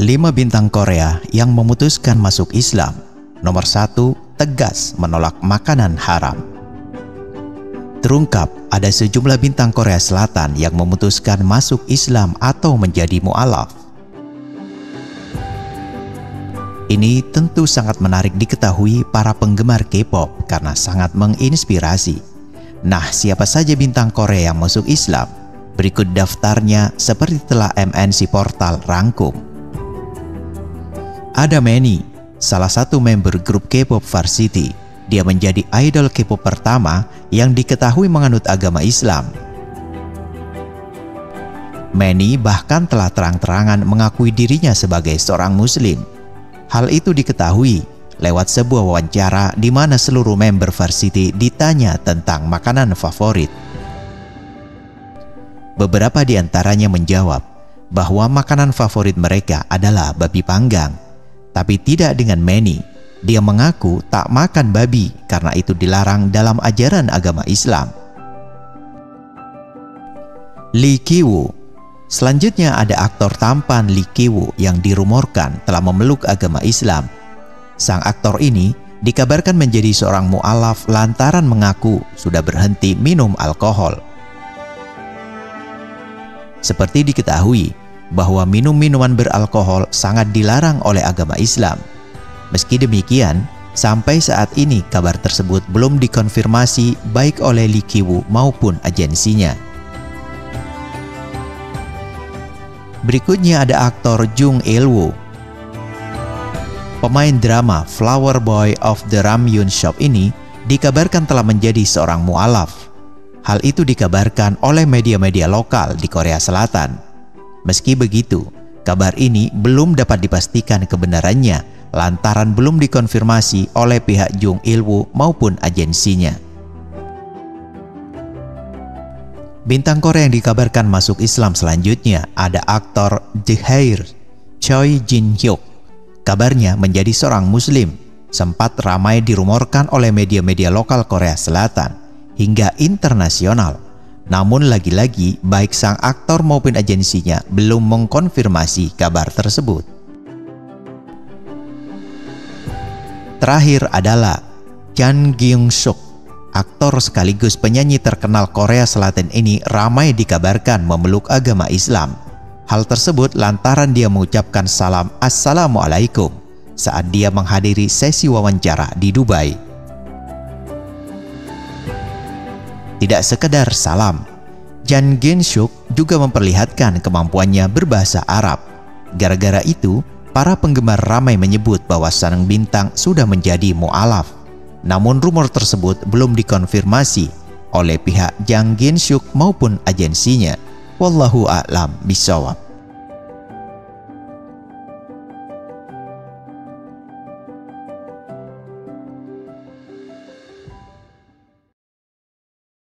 5 bintang Korea yang memutuskan masuk Islam. Nomor 1, tegas menolak makanan haram. Terungkap ada sejumlah bintang Korea Selatan yang memutuskan masuk Islam atau menjadi mu'alaf. Ini tentu sangat menarik diketahui para penggemar K-pop karena sangat menginspirasi. Nah, siapa saja bintang Korea yang masuk Islam? Berikut daftarnya seperti telah MNC Portal rangkum. Ada Manny, salah satu member grup K-pop Varsity. Dia menjadi idol K-pop pertama yang diketahui menganut agama Islam. Manny bahkan telah terang-terangan mengakui dirinya sebagai seorang Muslim. Hal itu diketahui lewat sebuah wawancara di mana seluruh member Varsity ditanya tentang makanan favorit. Beberapa di antaranya menjawab bahwa makanan favorit mereka adalah babi panggang. Tapi tidak dengan Manny. Dia mengaku tak makan babi karena itu dilarang dalam ajaran agama Islam. Lee Ki-woo. Selanjutnya ada aktor tampan Lee Ki-woo yang dirumorkan telah memeluk agama Islam. Sang aktor ini dikabarkan menjadi seorang mu'alaf lantaran mengaku sudah berhenti minum alkohol. Seperti diketahui bahwa minum minuman beralkohol sangat dilarang oleh agama Islam. Meski demikian, sampai saat ini kabar tersebut belum dikonfirmasi baik oleh Lee Ki-woo maupun agensinya. Berikutnya ada aktor Jung Il-woo. Pemain drama Flower Boy of the Ramyun Shop ini dikabarkan telah menjadi seorang mu'alaf. Hal itu dikabarkan oleh media-media lokal di Korea Selatan. Meski begitu, kabar ini belum dapat dipastikan kebenarannya lantaran belum dikonfirmasi oleh pihak Jung Il-woo maupun agensinya. Bintang Korea yang dikabarkan masuk Islam selanjutnya ada aktor The Hair, Choi Jin-hyuk. Kabarnya menjadi seorang Muslim, sempat ramai dirumorkan oleh media-media lokal Korea Selatan hingga internasional. Namun lagi-lagi baik sang aktor maupun agensinya belum mengkonfirmasi kabar tersebut. Terakhir adalah Jang Gyung-suk. Aktor sekaligus penyanyi terkenal Korea Selatan ini ramai dikabarkan memeluk agama Islam. Hal tersebut lantaran dia mengucapkan salam Assalamualaikum saat dia menghadiri sesi wawancara di Dubai. Tidak sekedar salam, Jang Gyung-suk juga memperlihatkan kemampuannya berbahasa Arab. Gara-gara itu, para penggemar ramai menyebut bahwa sang bintang sudah menjadi mu'alaf. Namun rumor tersebut belum dikonfirmasi oleh pihak Jang Gyung-suk maupun agensinya. Wallahu a'lam bishawab.